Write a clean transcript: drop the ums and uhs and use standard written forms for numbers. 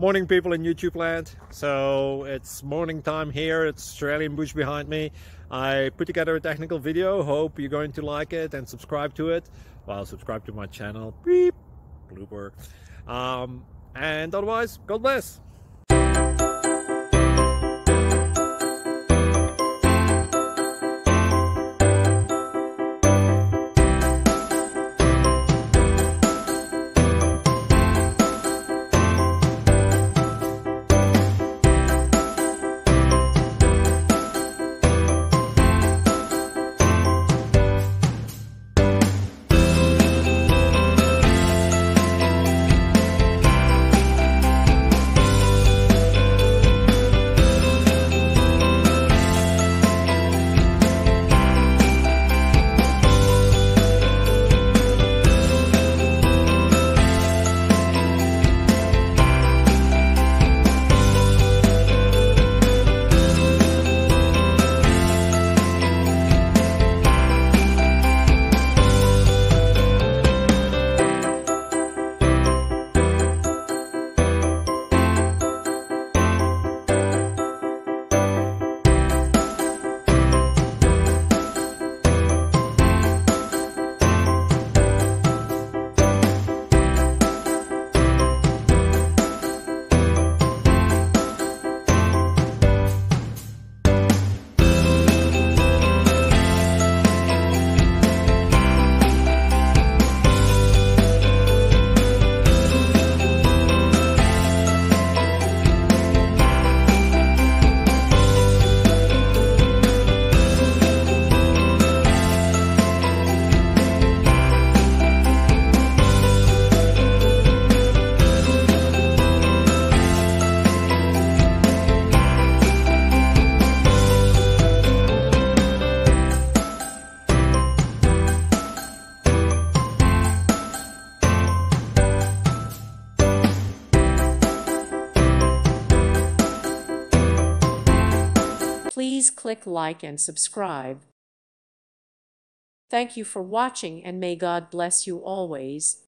Morning, people in YouTube land. So it's morning time here. It's Australian bush behind me. I put together a technical video. Hope you're going to like it and subscribe to it. Well, subscribe to my channel. Beep. Blooper. And otherwise, God bless. Please click like and subscribe. Thank you for watching, and may God bless you always.